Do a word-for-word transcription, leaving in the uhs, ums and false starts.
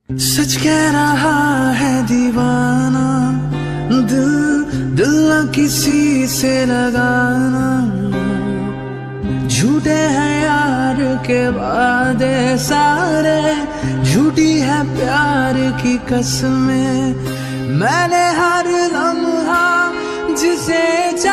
सच कह रहा है दीवाना, दिल दिल न किसी से लगाना। झूठे हैं यार के वादे सारे, झूठी है प्यार की कसमें। मैंने हर लम्हा जिसे